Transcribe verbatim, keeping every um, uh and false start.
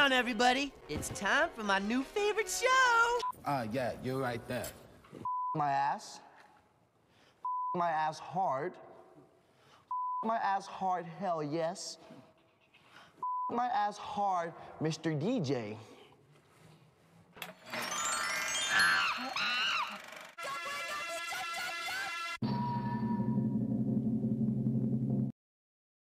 down, everybody. It's time for my new favorite show. Uh, yeah, you're right there. My ass. My ass hard. My ass hard, hell yes. My ass hard, Mister D J.